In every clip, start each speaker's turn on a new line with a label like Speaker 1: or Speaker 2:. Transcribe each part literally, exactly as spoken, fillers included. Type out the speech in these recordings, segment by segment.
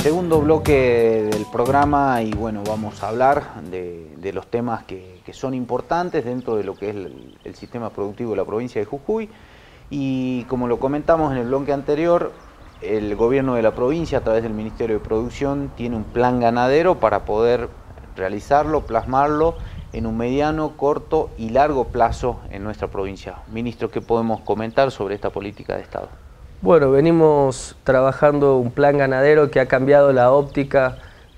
Speaker 1: Segundo bloque del programa y bueno, vamos a hablar de, de los temas que, que son importantes dentro de lo que es el, el sistema productivo de la provincia de Jujuy. Y como lo comentamos en el bloque anterior, el gobierno de la provincia a través del Ministerio de Producción tiene un plan ganadero para poder realizarlo, plasmarlo en un mediano, corto y largo plazo en nuestra provincia. Ministro, ¿qué podemos comentar sobre esta política de Estado?
Speaker 2: Bueno, venimos trabajando un plan ganadero que ha cambiado la óptica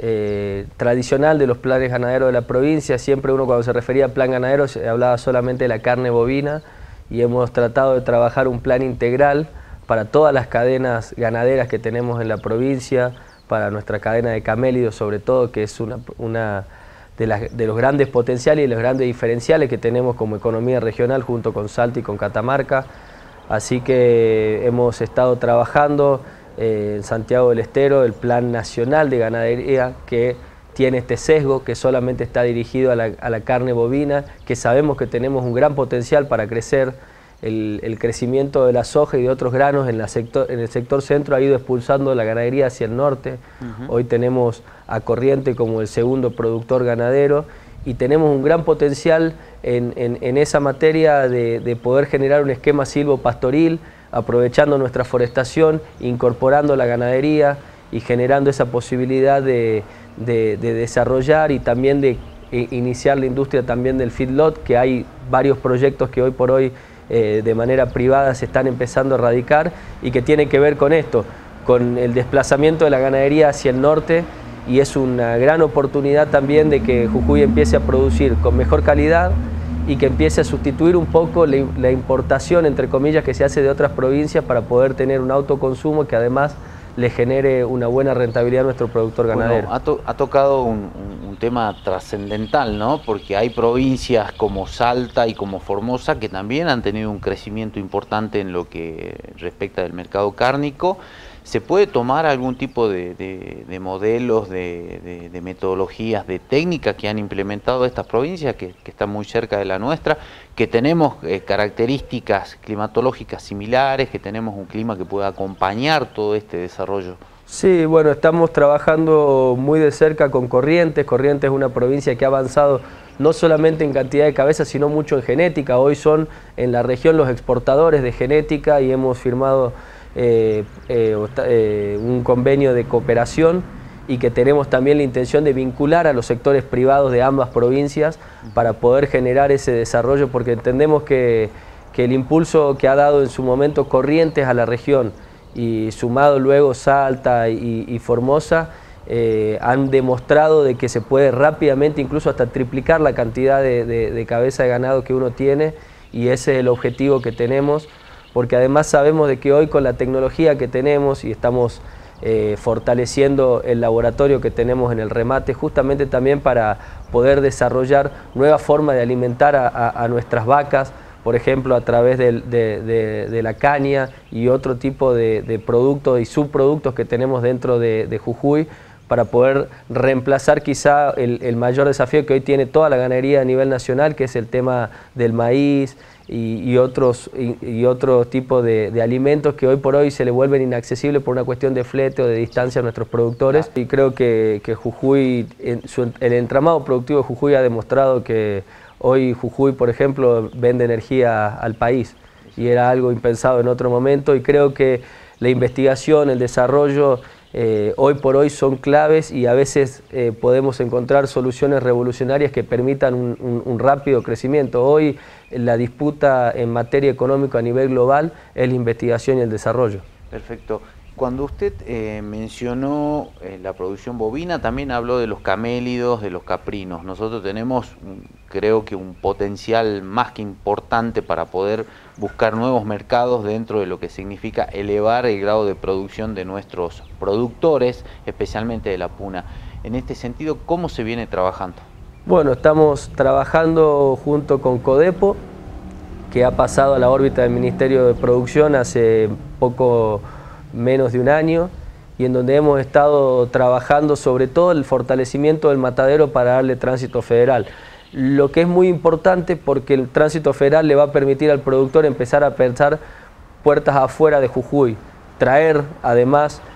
Speaker 2: eh, tradicional de los planes ganaderos de la provincia. Siempre uno cuando se refería a plan ganadero se hablaba solamente de la carne bovina y hemos tratado de trabajar un plan integral para todas las cadenas ganaderas que tenemos en la provincia, para nuestra cadena de camélidos sobre todo, que es una, una de, las, de los grandes potenciales y los grandes diferenciales que tenemos como economía regional junto con Salta y con Catamarca. Así que hemos estado trabajando eh, en Santiago del Estero el Plan Nacional de Ganadería que tiene este sesgo, que solamente está dirigido a la, a la carne bovina, que sabemos que tenemos un gran potencial para crecer. El, el crecimiento de la soja y de otros granos en, la sector, en el sector centro ha ido expulsando la ganadería hacia el norte. Uh-huh. Hoy tenemos a Corrientes como el segundo productor ganadero y tenemos un gran potencial en, en, en esa materia de, de poder generar un esquema silvopastoril, aprovechando nuestra forestación, incorporando la ganadería y generando esa posibilidad de, de, de desarrollar y también de eh, iniciar la industria también del feedlot, que hay varios proyectos que hoy por hoy eh, de manera privada se están empezando a radicar y que tienen que ver con esto, con el desplazamiento de la ganadería hacia el norte. Y es una gran oportunidad también de que Jujuy empiece a producir con mejor calidad y que empiece a sustituir un poco la, la importación, entre comillas, que se hace de otras provincias para poder tener un autoconsumo que además le genere una buena rentabilidad a nuestro productor ganadero.
Speaker 1: Bueno, ha, to ha tocado un, un, un tema trascendental, ¿no? Porque hay provincias como Salta y como Formosa que también han tenido un crecimiento importante en lo que respecta del mercado cárnico. ¿Se puede tomar algún tipo de, de, de modelos, de, de, de metodologías, de técnicas que han implementado estas provincias que, que están muy cerca de la nuestra, que tenemos eh, características climatológicas similares, que tenemos un clima que pueda acompañar todo este desarrollo?
Speaker 2: Sí, bueno, estamos trabajando muy de cerca con Corrientes. Corrientes es una provincia que ha avanzado no solamente en cantidad de cabezas, sino mucho en genética. Hoy son en la región los exportadores de genética y hemos firmado Eh, eh, eh, un convenio de cooperación y que tenemos también la intención de vincular a los sectores privados de ambas provincias para poder generar ese desarrollo, porque entendemos que, que el impulso que ha dado en su momento Corrientes a la región y sumado luego Salta y, y Formosa eh, han demostrado de que se puede rápidamente incluso hasta triplicar la cantidad de, de, de cabeza de ganado que uno tiene, y ese es el objetivo que tenemos, porque además sabemos de que hoy con la tecnología que tenemos y estamos eh, fortaleciendo el laboratorio que tenemos en el remate, justamente también para poder desarrollar nuevas formas de alimentar a, a, a nuestras vacas, por ejemplo a través de, de, de, de la caña y otro tipo de, de productos y subproductos que tenemos dentro de, de Jujuy, para poder reemplazar quizá el, el mayor desafío que hoy tiene toda la ganadería a nivel nacional, que es el tema del maíz, Y, y otros y, y otro tipo de, de alimentos que hoy por hoy se le vuelven inaccesibles por una cuestión de flete o de distancia a nuestros productores. Y creo que, que Jujuy, en su, el entramado productivo de Jujuy ha demostrado que hoy Jujuy, por ejemplo, vende energía al país y era algo impensado en otro momento, y creo que la investigación, el desarrollo Eh, hoy por hoy son claves y a veces eh, podemos encontrar soluciones revolucionarias que permitan un, un, un rápido crecimiento. Hoy la disputa en materia económica a nivel global es la investigación y el desarrollo.
Speaker 1: Perfecto. Cuando usted eh, mencionó eh, la producción bovina, también habló de los camélidos, de los caprinos. Nosotros tenemos, creo que un potencial más que importante para poder buscar nuevos mercados dentro de lo que significa elevar el grado de producción de nuestros productores, especialmente de la puna. En este sentido, ¿cómo se viene trabajando?
Speaker 2: Bueno, estamos trabajando junto con Codepo, que ha pasado a la órbita del Ministerio de Producción hace poco menos de un año, y en donde hemos estado trabajando sobre todo el fortalecimiento del matadero para darle tránsito federal. Lo que es muy importante porque el tránsito federal le va a permitir al productor empezar a pensar puertas afuera de Jujuy, traer además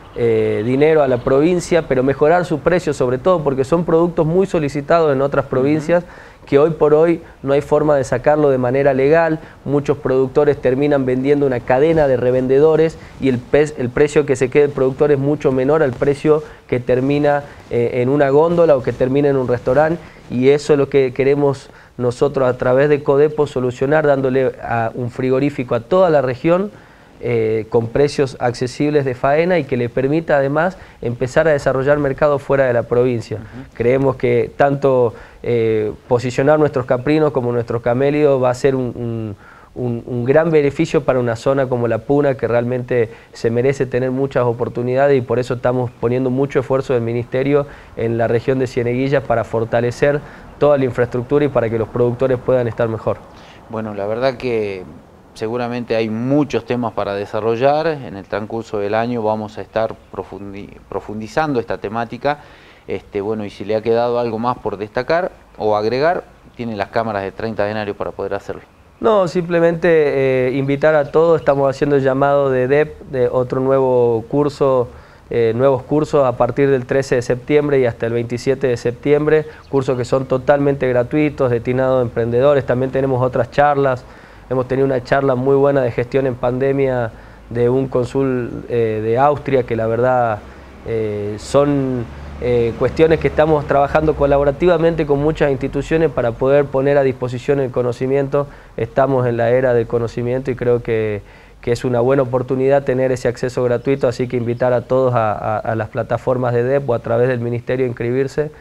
Speaker 2: eh, dinero a la provincia, pero mejorar su precio sobre todo, porque son productos muy solicitados en otras provincias, uh-huh. que hoy por hoy no hay forma de sacarlo de manera legal. Muchos productores terminan vendiendo una cadena de revendedores y el, pe el precio que se queda el productor es mucho menor al precio que termina eh, en una góndola o que termina en un restaurante, y eso es lo que queremos nosotros a través de Codepo solucionar, dándole a un frigorífico a toda la región eh, con precios accesibles de faena y que le permita además empezar a desarrollar mercados fuera de la provincia. Uh-huh. Creemos que tanto eh, posicionar nuestros caprinos como nuestros camélidos va a ser un, un, un, un gran beneficio para una zona como La Puna, que realmente se merece tener muchas oportunidades, y por eso estamos poniendo mucho esfuerzo del Ministerio en la región de Cieneguillas para fortalecer toda la infraestructura y para que los productores puedan estar mejor.
Speaker 1: Bueno, la verdad que seguramente hay muchos temas para desarrollar. En el transcurso del año vamos a estar profundi profundizando esta temática. Este, bueno, y si le ha quedado algo más por destacar o agregar, tiene las cámaras de treinta denarios para poder hacerlo.
Speaker 2: No, simplemente eh, invitar a todos. Estamos haciendo el llamado de D E P, de otro nuevo curso, Eh, nuevos cursos a partir del trece de septiembre y hasta el veintisiete de septiembre, cursos que son totalmente gratuitos, destinados a emprendedores. También tenemos otras charlas. Hemos tenido una charla muy buena de gestión en pandemia de un cónsul eh, de Austria, que la verdad eh, son eh, cuestiones que estamos trabajando colaborativamente con muchas instituciones para poder poner a disposición el conocimiento. Estamos en la era del conocimiento y creo que que es una buena oportunidad tener ese acceso gratuito, así que invitar a todos a, a, a las plataformas de D E P o a través del Ministerio a inscribirse,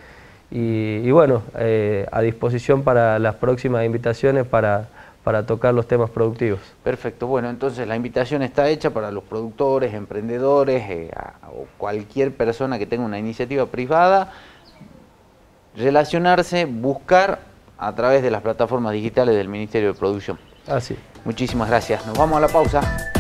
Speaker 2: y, y bueno, eh, a disposición para las próximas invitaciones para, para tocar los temas productivos.
Speaker 1: Perfecto, bueno, entonces la invitación está hecha para los productores, emprendedores eh, a, o cualquier persona que tenga una iniciativa privada, relacionarse, buscar a través de las plataformas digitales del Ministerio de Producción.
Speaker 2: Así.
Speaker 1: Muchísimas gracias. Nos vamos a la pausa.